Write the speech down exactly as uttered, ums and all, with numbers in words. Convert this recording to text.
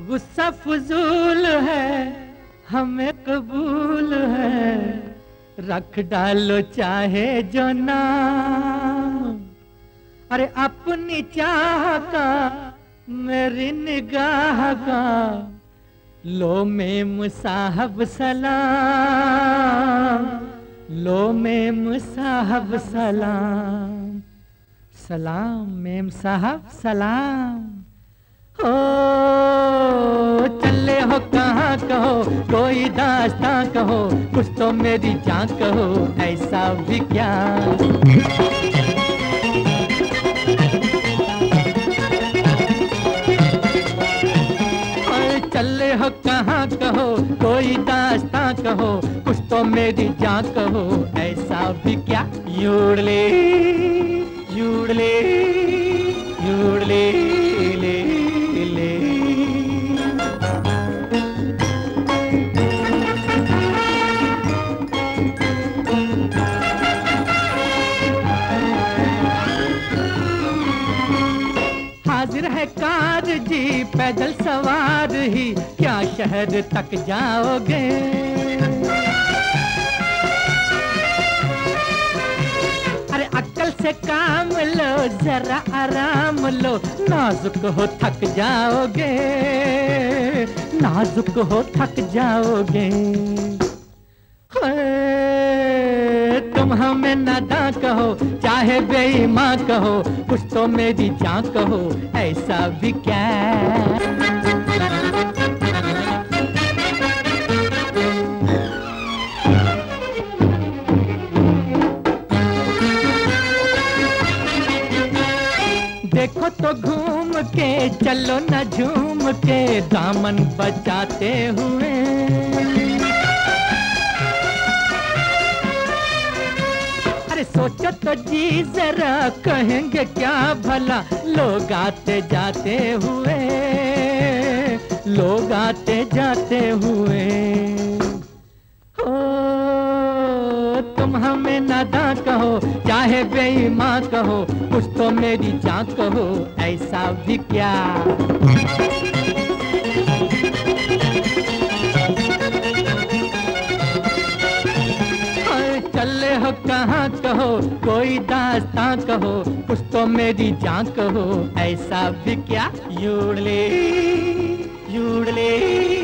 गुस्सा फजूल है हमें कबूल है, रख डालो चाहे जो नाम। अरे अपनी चाह का मेरी निगाह का लो मेम साहब सलाम, लो मेम साहब सलाम। सलाम मेम साहब सलाम। हो चले हो कहाँ कहो, कोई दास्तां कहो, कुछ तो मेरी जान कहो, ऐसा भी क्या। चले हो कहाँ कहो, कोई दास्तां कहो, कुछ तो मेरी जान कहो, ऐसा भी क्या। यूड़ले यूड़ले यूड़ले ले ले। हाजिर है कार जी पैदल सवार ही, क्या शहर तक जाओगे। अरे अक्ल से काम लो जरा आराम लो, नाजुक हो थक जाओगे, नाजुक हो थक जाओगे। तुम हमें नादां कहो चाहे बेईमान कहो, कुछ तो मेरी जान कहो, ऐसा भी क्या। देखो तो घूम के चलो न झूम के, दामन बचाते हुए। सोचो तो जी जरा कहेंगे क्या भला, लोग आते जाते हुए, लोग आते जाते हुए। हो तुम हमें नादां कहो चाहे बेईमान कहो, कुछ तो मेरी जान कहो, ऐसा भी क्या। चले हो कहाँ कहो, कोई दास्तां कहो, कुछ तो मेरी जान कहो, ऐसा भी क्या। यूड़ले यूड़ले